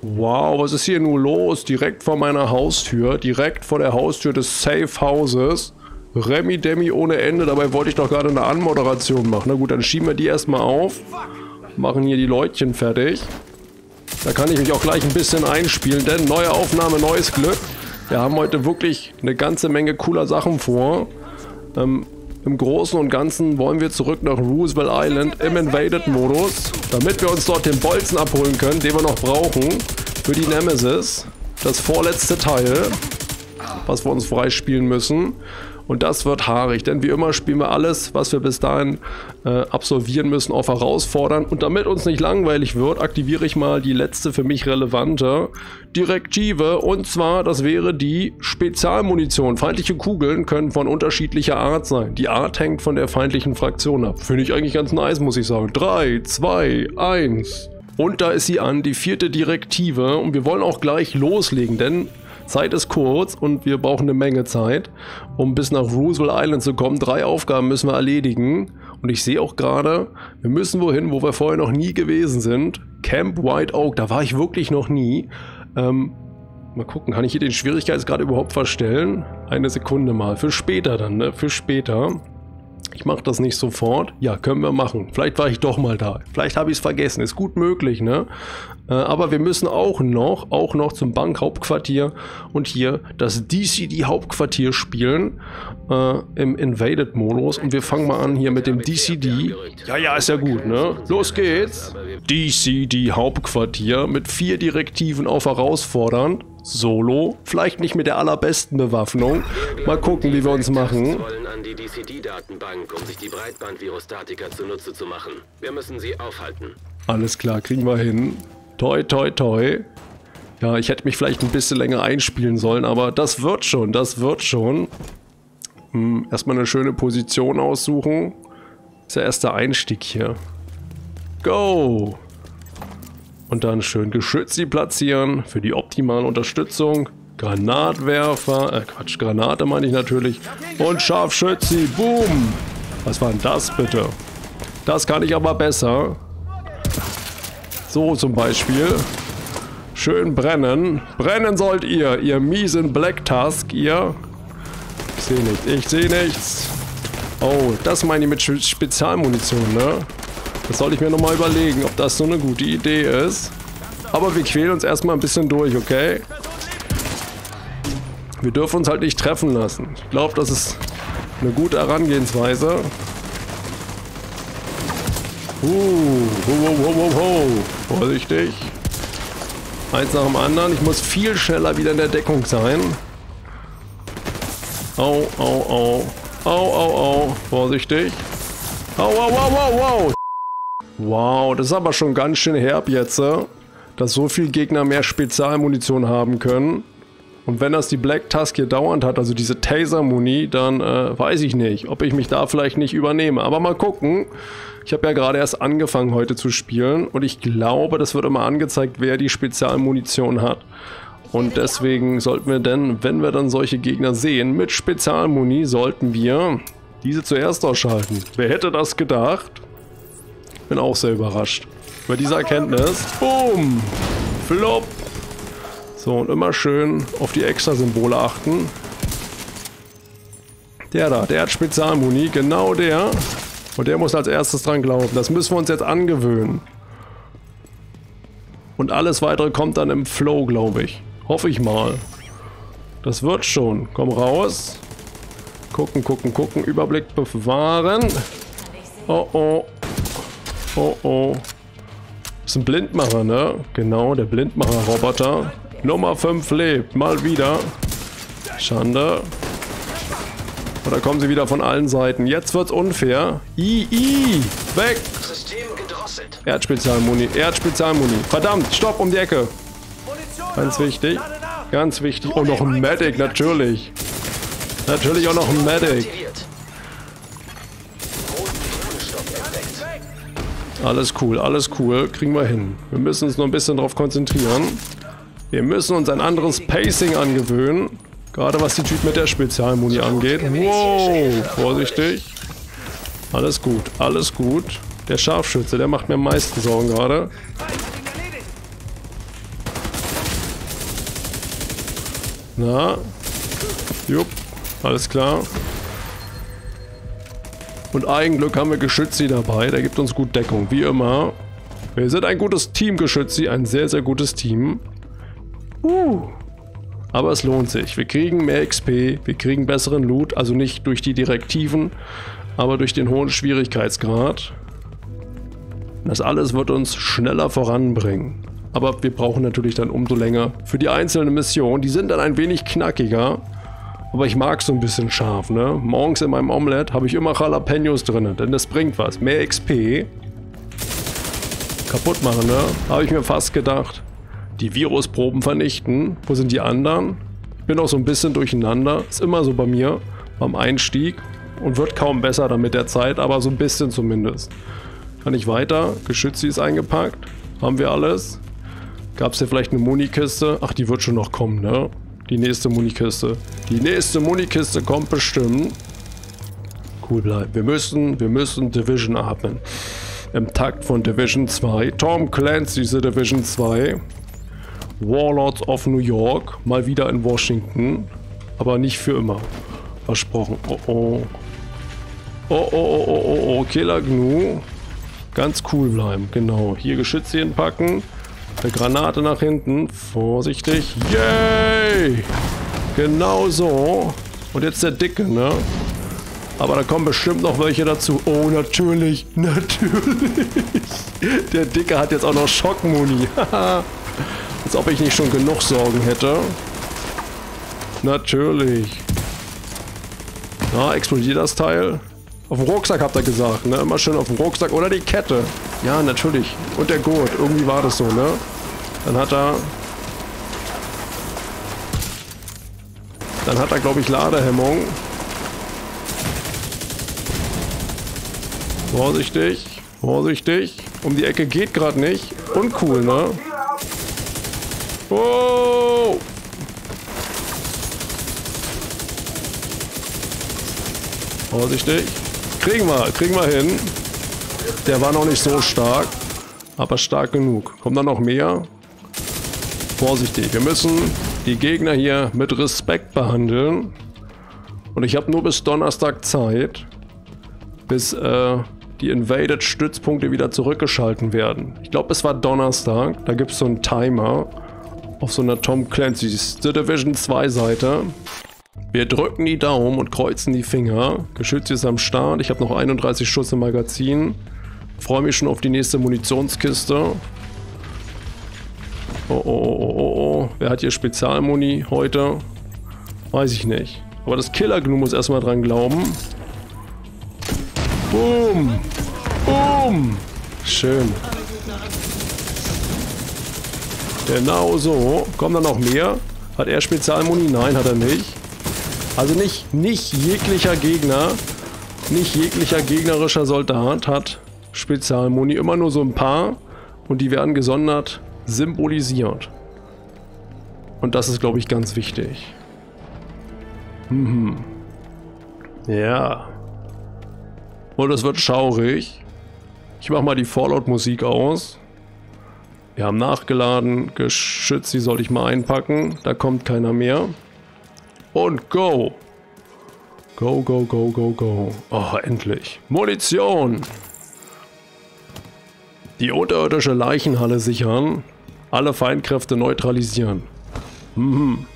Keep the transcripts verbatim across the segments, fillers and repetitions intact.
Wow, was ist hier nur los? Direkt vor meiner Haustür, direkt vor der Haustür des Safe Houses. Remi Demi ohne Ende, dabei wollte ich doch gerade eine Anmoderation machen. Na gut, dann schieben wir die erstmal auf. Machen hier die Leutchen fertig. Da kann ich mich auch gleich ein bisschen einspielen, denn neue Aufnahme, neues Glück. Wir haben heute wirklich eine ganze Menge cooler Sachen vor. Ähm, Im Großen und Ganzen wollen wir zurück nach Roosevelt Island im Invaded-Modus, damit wir uns dort den Bolzen abholen können, den wir noch brauchen für die Nemesis. Das vorletzte Teil, was wir uns freispielen müssen. Und das wird haarig, denn wie immer spielen wir alles, was wir bis dahin äh, absolvieren müssen, auf herausfordern. Und damit uns nicht langweilig wird, aktiviere ich mal die letzte für mich relevante Direktive. Und zwar, das wäre die Spezialmunition. Feindliche Kugeln können von unterschiedlicher Art sein. Die Art hängt von der feindlichen Fraktion ab. Finde ich eigentlich ganz nice, muss ich sagen. drei, zwei, eins. Und da ist sie an, die vierte Direktive. Und wir wollen auch gleich loslegen, denn Zeit ist kurz und wir brauchen eine Menge Zeit, um bis nach Roosevelt Island zu kommen. Drei Aufgaben müssen wir erledigen. Und ich sehe auch gerade, wir müssen wohin, wo wir vorher noch nie gewesen sind. Camp White Oak, da war ich wirklich noch nie. Ähm, mal gucken, kann ich hier den Schwierigkeitsgrad überhaupt verstellen? Eine Sekunde mal, für später dann, ne? Für später. Ich mache das nicht sofort. Ja, können wir machen. Vielleicht war ich doch mal da. Vielleicht habe ich es vergessen. Ist gut möglich, ne? Äh, aber wir müssen auch noch, auch noch zum Bankhauptquartier und hier das D C D-Hauptquartier spielen äh, im Invaded-Modus. Und wir fangen mal an hier mit dem D C D. Ja, ja, ist ja gut, ne? Los geht's. D C D-Hauptquartier mit vier Direktiven auf herausfordernd. Solo. Vielleicht nicht mit der allerbesten Bewaffnung. Mal gucken, wie wir uns machen. An die D C D-Datenbank, um sich die Breitband-Virustatika zunutze zu machen. Wir müssen sie aufhalten. Alles klar, kriegen wir hin. Toi, toi, toi. Ja, ich hätte mich vielleicht ein bisschen länger einspielen sollen, aber das wird schon, das wird schon. Hm, erstmal eine schöne Position aussuchen. Das ist der erste Einstieg hier. Go! Und dann schön Geschütze platzieren für die optimale Unterstützung. Granatwerfer, äh Quatsch, Granate meine ich natürlich. Und Scharfschütze, boom! Was war denn das bitte? Das kann ich aber besser. So zum Beispiel. Schön brennen. Brennen sollt ihr, ihr miesen Black Tusk, ihr. Ich sehe nichts, ich sehe nichts. Oh, das meine ich mit Spezialmunition, ne? Das soll ich mir nochmal überlegen, ob das so eine gute Idee ist. Aber wir quälen uns erstmal ein bisschen durch, okay? Wir dürfen uns halt nicht treffen lassen. Ich glaube, das ist eine gute Herangehensweise. Uh, wow, wow, wow, wow. Vorsichtig. Eins nach dem anderen. Ich muss viel schneller wieder in der Deckung sein. Au, au, au. Au, au, au. Vorsichtig. Au, au, au, au, au. Wow, das ist aber schon ganz schön herb jetzt, dass so viele Gegner mehr Spezialmunition haben können. Und wenn das die Black Tusk hier dauernd hat, also diese Taser-Muni, dann äh, weiß ich nicht, ob ich mich da vielleicht nicht übernehme. Aber mal gucken. Ich habe ja gerade erst angefangen heute zu spielen und ich glaube, das wird immer angezeigt, wer die Spezialmunition hat. Und deswegen sollten wir denn, wenn wir dann solche Gegner sehen mit Spezialmuni, sollten wir diese zuerst ausschalten. Wer hätte das gedacht? Bin auch sehr überrascht über diese Erkenntnis. Boom! Flop! So, und immer schön auf die Extra-Symbole achten. Der da, der hat Spezialmuni, genau der. Und der muss als erstes dran glauben. Das müssen wir uns jetzt angewöhnen. Und alles weitere kommt dann im Flow, glaube ich. Hoffe ich mal. Das wird schon. Komm raus. Gucken, gucken, gucken. Überblick bewahren. Oh, oh. Oh, oh. Das ist ein Blindmacher, ne? Genau, der Blindmacher-Roboter. Nummer fünf lebt. Mal wieder. Schande. Und da kommen sie wieder von allen Seiten. Jetzt wird's unfair. I, I. Weg. System gedrosselt. Er hat Spezialmuni. Er hat Spezialmuni. Verdammt, stopp um die Ecke. Ganz wichtig. Ganz wichtig. Oh, noch ein Medic, natürlich. Natürlich auch noch ein Medic. Alles cool, alles cool. Kriegen wir hin. Wir müssen uns noch ein bisschen darauf konzentrieren. Wir müssen uns ein anderes Pacing angewöhnen. Gerade was die Typ mit der Spezialmuni angeht. Wow, vorsichtig. Alles gut, alles gut. Der Scharfschütze, der macht mir am meisten Sorgen gerade. Na? Jupp. Alles klar. Und Eigenglück haben wir Geschützi dabei. Der gibt uns gut Deckung. Wie immer. Wir sind ein gutes Team, Geschützi. Ein sehr, sehr gutes Team. Uh. Aber es lohnt sich. Wir kriegen mehr X P. Wir kriegen besseren Loot. Also nicht durch die Direktiven, aber durch den hohen Schwierigkeitsgrad. Das alles wird uns schneller voranbringen. Aber wir brauchen natürlich dann umso länger für die einzelnen Missionen. Die sind dann ein wenig knackiger. Aber ich mag so ein bisschen scharf, ne? Morgens in meinem Omelette habe ich immer Jalapenos drin, denn das bringt was. Mehr X P. Kaputt machen, ne? Habe ich mir fast gedacht. Die Virusproben vernichten. Wo sind die anderen? Ich bin auch so ein bisschen durcheinander. Ist immer so bei mir beim Einstieg. Und wird kaum besser dann mit der Zeit, aber so ein bisschen zumindest. Kann ich weiter? Geschützi ist eingepackt. Haben wir alles? Gab es hier vielleicht eine Munikiste? Ach, die wird schon noch kommen, ne? Die nächste Munikiste. Die nächste Munikiste kommt bestimmt. Cool bleiben. Wir müssen, wir müssen Division atmen. Im Takt von Division zwei. Tom Clancy's Division zwei. Warlords of New York. Mal wieder in Washington. Aber nicht für immer. Versprochen. Oh oh. Oh oh oh oh oh oh. Killer Gnu. Ganz cool bleiben. Genau. Hier Geschütze hinpacken. Eine Granate nach hinten. Vorsichtig. Yay! Genau so. Und jetzt der Dicke, ne? Aber da kommen bestimmt noch welche dazu. Oh, natürlich. Natürlich. Der Dicke hat jetzt auch noch Schockmuni. Als ob ich nicht schon genug Sorgen hätte. Natürlich. Na, explodiert das Teil? Auf dem Rucksack habt ihr gesagt, ne? Immer schön auf dem Rucksack oder die Kette. Ja, natürlich. Und der Gurt. Irgendwie war das so, ne? Dann hat er... Dann hat er, glaube ich, Ladehemmung. Vorsichtig. Vorsichtig. Um die Ecke geht gerade nicht. Uncool, ne? Oh! Vorsichtig. Kriegen wir, kriegen wir hin. Der war noch nicht so stark, aber stark genug. Kommt da noch mehr? Vorsichtig, wir müssen die Gegner hier mit Respekt behandeln. Und ich habe nur bis Donnerstag Zeit, bis äh, die Invaded-Stützpunkte wieder zurückgeschalten werden. Ich glaube, es war Donnerstag. Da gibt es so einen Timer auf so einer Tom Clancy's The Division zwei Seite. Wir drücken die Daumen und kreuzen die Finger. Geschütz ist am Start. Ich habe noch einunddreißig Schuss im Magazin. Freue mich schon auf die nächste Munitionskiste. Oh, oh, oh, oh, oh. Wer hat hier Spezialmuni heute? Weiß ich nicht. Aber das Killer Gnu muss erstmal dran glauben. Boom! Boom! Schön. Genau so. Kommen da noch mehr? Hat er Spezialmuni? Nein, hat er nicht. Also nicht, nicht jeglicher Gegner, nicht jeglicher gegnerischer Soldat hat Spezialmuni. Immer nur so ein paar. Und die werden gesondert symbolisiert. Und das ist, glaube ich, ganz wichtig. Mhm. Ja. Und es wird schaurig. Ich mache mal die Fallout-Musik aus. Wir haben nachgeladen. Geschütz, die soll ich mal einpacken. Da kommt keiner mehr. Und go! Go, go, go, go, go. Oh, endlich. Munition! Die unterirdische Leichenhalle sichern. Alle Feindkräfte neutralisieren. Mhm.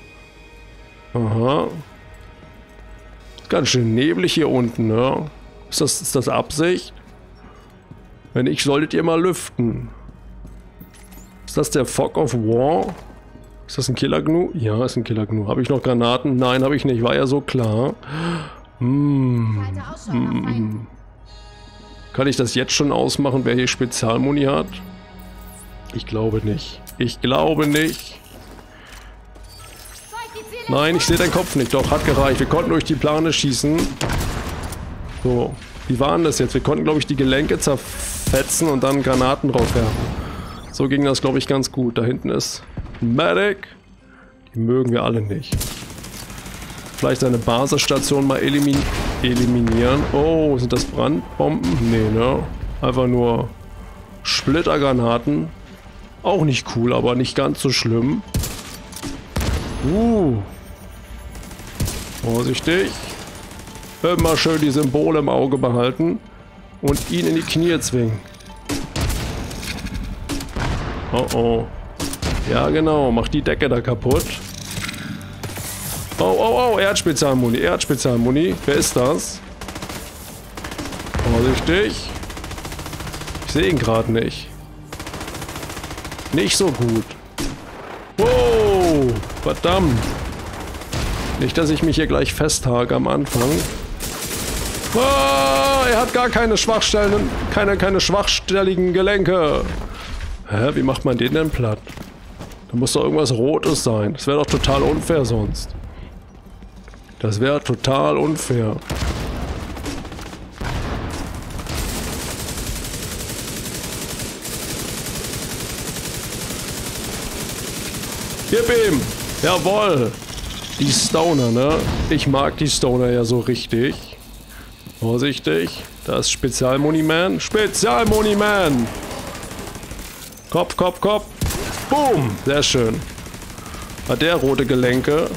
Aha. Ganz schön neblig hier unten, ne? Ist das, ist das Absicht? Wenn nicht, solltet ihr mal lüften. Ist das der Fog of War? Ist das ein Killer Gnu? Ja, ist ein Killer Gnu. Habe ich noch Granaten? Nein, habe ich nicht. War ja so klar. Mm. Mm. Kann ich das jetzt schon ausmachen, wer hier Spezialmuni hat? Ich glaube nicht. Ich glaube nicht. Nein, ich sehe deinen Kopf nicht. Doch, hat gereicht. Wir konnten durch die Plane schießen. So, wie waren das jetzt? Wir konnten, glaube ich, die Gelenke zerfetzen und dann Granaten drauf werfen. So ging das, glaube ich, ganz gut. Da hinten ist Medic. Die mögen wir alle nicht. Vielleicht eine Basisstation mal elimin eliminieren. Oh, sind das Brandbomben? Nee, ne? Einfach nur Splittergranaten. Auch nicht cool, aber nicht ganz so schlimm. Uh. Vorsichtig. Immer schön die Symbole im Auge behalten. Und ihn in die Knie zwingen. Oh oh. Ja genau, mach die Decke da kaputt. Oh oh oh, er hat Spezialmuni, er hat Spezialmuni. Wer ist das? Vorsichtig. Ich sehe ihn gerade nicht. Nicht so gut. Wow, verdammt. Nicht, dass ich mich hier gleich festhake am Anfang. Oh, er hat gar keine Schwachstellen, keine, keine schwachstelligen Gelenke. Hä, wie macht man den denn platt? Da muss doch irgendwas Rotes sein. Das wäre doch total unfair sonst. Das wäre total unfair. Gib ihm! Jawohl! Die Stoner, ne? Ich mag die Stoner ja so richtig. Vorsichtig. Da ist Spezialmuni-Man. Spezialmuni-Man! Kopf, Kopf, Kopf. Boom! Sehr schön. Hat der rote Gelenke?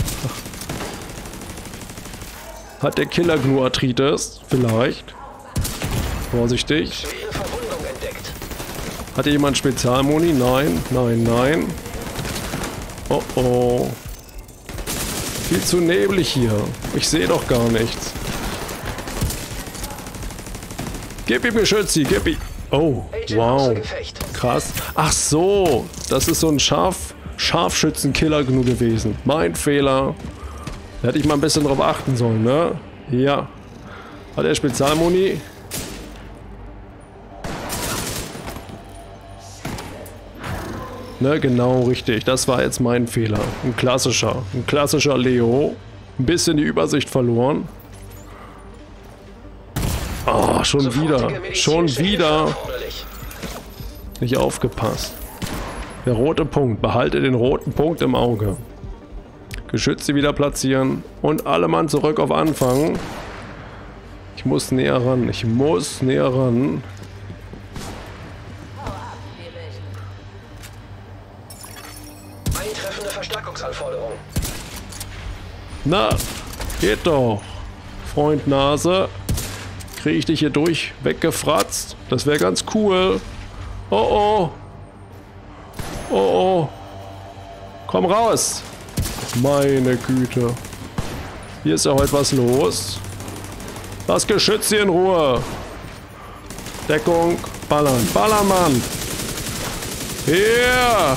Hat der Killer Gnu Arthritis? Vielleicht. Vorsichtig. Hat hier jemand Spezialmuni? Nein, nein, nein. Oh oh. Viel zu neblig hier. Ich sehe doch gar nichts. Gib ihm Geschützi, gib ihm. Oh, wow. Krass. Ach so, das ist so ein Scharf Scharfschützen-Killer-Gnu gewesen. Mein Fehler. Da hätte ich mal ein bisschen drauf achten sollen, ne? Ja. Hat er Spezialmuni? Ne, genau, richtig. Das war jetzt mein Fehler. Ein klassischer. Ein klassischer Leo. Ein bisschen die Übersicht verloren. Oh, schon wieder. Schon wieder. Nicht aufgepasst. Der rote Punkt. Behalte den roten Punkt im Auge. Geschütze wieder platzieren. Und alle Mann zurück auf Anfang. Ich muss näher ran. Ich muss näher ran. Verstärkungsanforderung. Na, geht doch. Freund Nase. Kriege ich dich hier durch weggefratzt? Das wäre ganz cool. Oh oh. Oh oh. Komm raus. Meine Güte. Hier ist ja heute was los. Lass Geschütz hier in Ruhe. Deckung. Ballern. Ballern, Mann. Hier.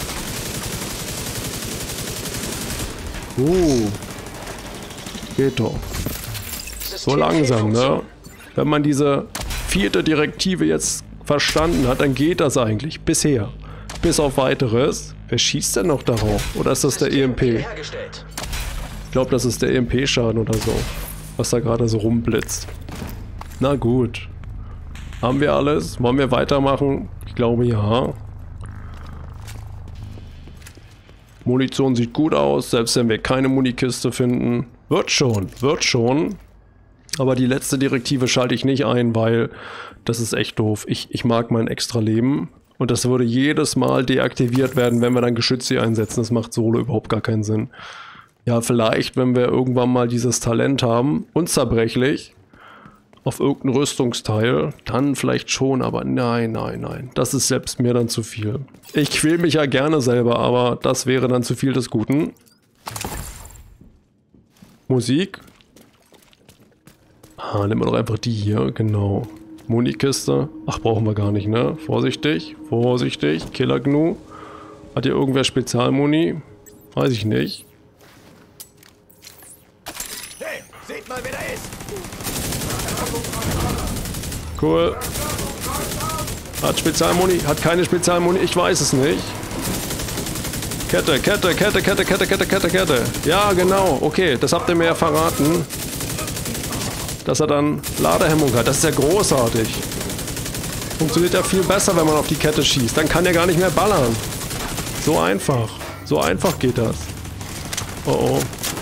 Uh. Geht doch. So langsam, ne? Wenn man diese vierte Direktive jetzt verstanden hat, dann geht das eigentlich. Bisher. Bis auf weiteres. Wer schießt denn noch darauf? Oder ist das der E M P? Ich glaube, das ist der E M P-Schaden oder so. Was da gerade so rumblitzt. Na gut. Haben wir alles? Wollen wir weitermachen? Ich glaube ja. Munition sieht gut aus, selbst wenn wir keine Munikiste finden. Wird schon, wird schon. Aber die letzte Direktive schalte ich nicht ein, weil das ist echt doof. Ich, ich mag mein extra Leben. Und das würde jedes Mal deaktiviert werden, wenn wir dann Geschütze einsetzen. Das macht solo überhaupt gar keinen Sinn. Ja, vielleicht, wenn wir irgendwann mal dieses Talent haben, unzerbrechlich, auf irgendein Rüstungsteil, dann vielleicht schon, aber nein, nein, nein. Das ist selbst mir dann zu viel. Ich quäle mich ja gerne selber, aber das wäre dann zu viel des Guten. Musik. Ah, nehmen wir doch einfach die hier, genau. Munikiste. Ach, brauchen wir gar nicht, ne? Vorsichtig, vorsichtig. Killer Gnu. Hat hier irgendwer Spezialmuni? Weiß ich nicht. Hey, seht mal, wer da ist! Cool. Hat Spezialmuni? Hat keine Spezialmuni? Ich weiß es nicht. Kette, Kette, Kette, Kette, Kette, Kette, Kette, Kette. Ja, genau. Okay, das habt ihr mir ja verraten. Dass er dann Ladehemmung hat. Das ist ja großartig. Funktioniert ja viel besser, wenn man auf die Kette schießt. Dann kann er gar nicht mehr ballern. So einfach. So einfach geht das. Oh oh.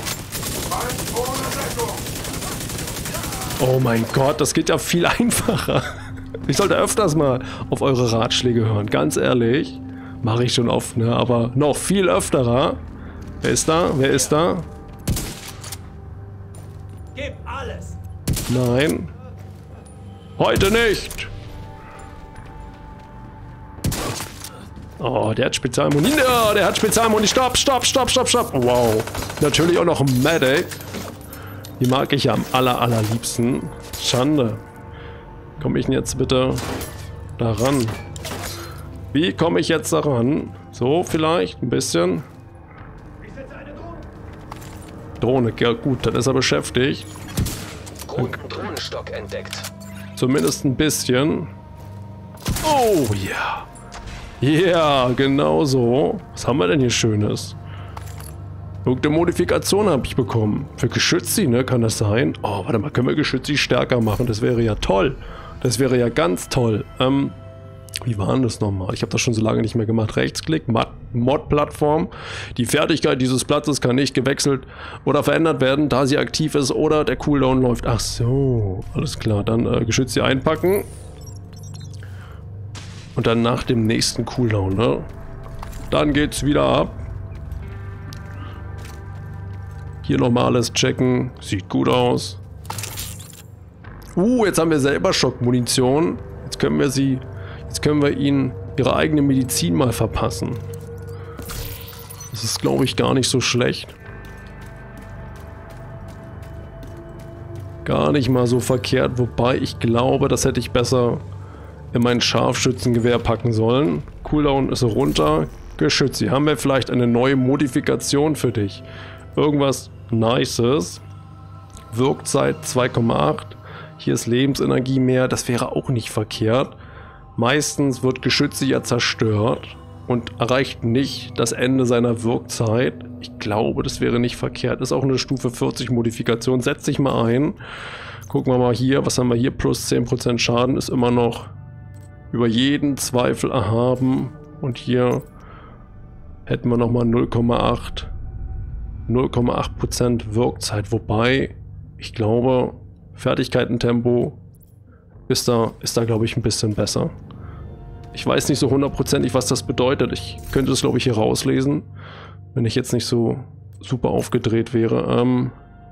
Oh mein Gott, das geht ja viel einfacher. Ich sollte öfters mal auf eure Ratschläge hören. Ganz ehrlich. Mache ich schon oft, ne? Aber noch viel öfterer. Wer ist da? Wer ist da? Gib alles! Nein. Heute nicht! Oh, der hat Spezialmuni. Ja, der hat Spezialmuni. Stopp, stopp, stopp, stopp, stopp. Wow. Natürlich auch noch ein Medic. Die mag ich ja am aller, allerliebsten. Schande. Komme ich denn jetzt bitte da ran? Wie komme ich jetzt da ran? So, vielleicht ein bisschen. Drohne, ja gut, dann ist er beschäftigt. Roten Drohnenstock entdeckt. Zumindest ein bisschen. Oh ja. Ja, genau so. Was haben wir denn hier Schönes? Irgendeine Modifikation habe ich bekommen. Für Geschützi, ne? Kann das sein? Oh, warte mal, können wir Geschützi stärker machen? Das wäre ja toll. Das wäre ja ganz toll. Ähm, wie war denn das nochmal? Ich habe das schon so lange nicht mehr gemacht. Rechtsklick, Mod-Plattform. Die Fertigkeit dieses Platzes kann nicht gewechselt oder verändert werden, da sie aktiv ist oder der Cooldown läuft. Ach so, alles klar. Dann äh, Geschützi einpacken. Und dann nach dem nächsten Cooldown, ne? Dann geht's wieder ab. Hier nochmal alles checken. Sieht gut aus. Uh, jetzt haben wir selber Schockmunition. Jetzt können wir sie... Jetzt können wir ihnen ihre eigene Medizin mal verpassen. Das ist, glaube ich, gar nicht so schlecht. Gar nicht mal so verkehrt. Wobei, ich glaube, das hätte ich besser in mein Scharfschützengewehr packen sollen. Cooldown ist runter. Geschütze. Haben wir vielleicht eine neue Modifikation für dich? Irgendwas Nices. Wirkzeit zwei Komma acht. Hier ist Lebensenergie mehr. Das wäre auch nicht verkehrt. Meistens wird Geschütze ja zerstört und erreicht nicht das Ende seiner Wirkzeit. Ich glaube, das wäre nicht verkehrt. Ist auch eine Stufe vierzig Modifikation. Setz dich mal ein. Gucken wir mal hier. Was haben wir hier? Plus zehn Prozent Schaden ist immer noch über jeden Zweifel erhaben. Und hier hätten wir nochmal null Komma acht Prozent Wirkzeit. Wobei, ich glaube, Fertigkeitentempo ist da, ist da glaube ich, ein bisschen besser. Ich weiß nicht so hundertprozentig, was das bedeutet. Ich könnte es, glaube ich, hier rauslesen, wenn ich jetzt nicht so super aufgedreht wäre. Ähm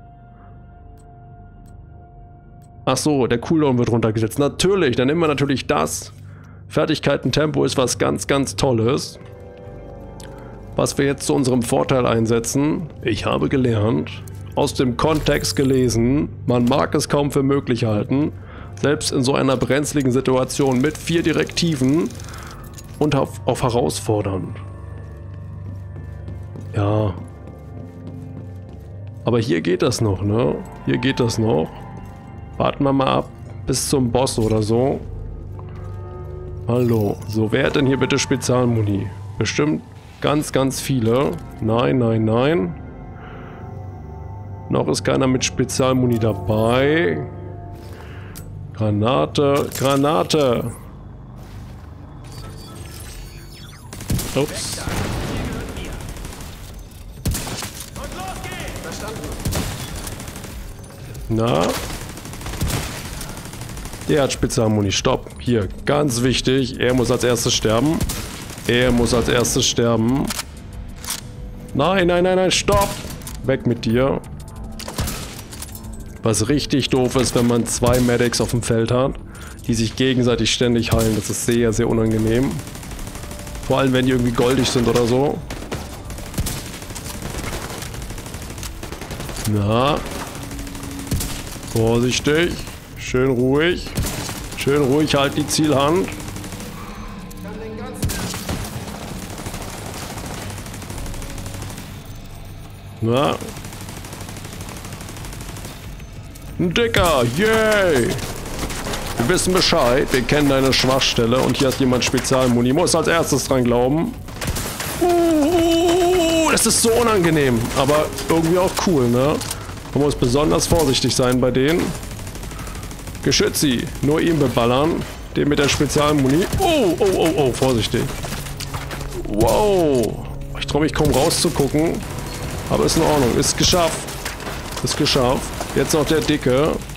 Ach so, der Cooldown wird runtergesetzt. Natürlich, dann nehmen wir natürlich das. Fertigkeitentempo ist was ganz, ganz Tolles. Was wir jetzt zu unserem Vorteil einsetzen. Ich habe gelernt, aus dem Kontext gelesen, man mag es kaum für möglich halten, selbst in so einer brenzligen Situation mit vier Direktiven und auf, auf herausfordernd. Ja. Aber hier geht das noch, ne? Hier geht das noch. Warten wir mal ab bis zum Boss oder so. Hallo. So, wer hat denn hier bitte Spezialmuni? Bestimmt ganz, ganz viele. Nein, nein, nein. Noch ist keiner mit Spezialmuni dabei. Granate, Granate. Ups. Na? Der hat Spezialmuni. Stopp. Hier, ganz wichtig. Er muss als erstes sterben. Er muss als erstes sterben. Nein, nein, nein, nein, stopp. Weg mit dir. Was richtig doof ist, wenn man zwei Medics auf dem Feld hat, die sich gegenseitig ständig heilen. Das ist sehr, sehr unangenehm. Vor allem, wenn die irgendwie goldig sind oder so. Na. Vorsichtig. Schön ruhig. Schön ruhig, halt die Zielhand. Na. Ein Dicker, yay! Wir wissen Bescheid, wir kennen deine Schwachstelle und hier hat jemand Spezialmuni. Muss als erstes dran glauben. Uh, das ist so unangenehm, aber irgendwie auch cool, ne? Man muss besonders vorsichtig sein bei denen. Geschützi, nur ihn beballern. Den mit der Spezialmuni. Oh, oh, oh, oh, vorsichtig. Wow. Ich traue mich kaum rauszugucken. Aber ist in Ordnung. Ist geschafft. Ist geschafft. Jetzt noch der Dicke.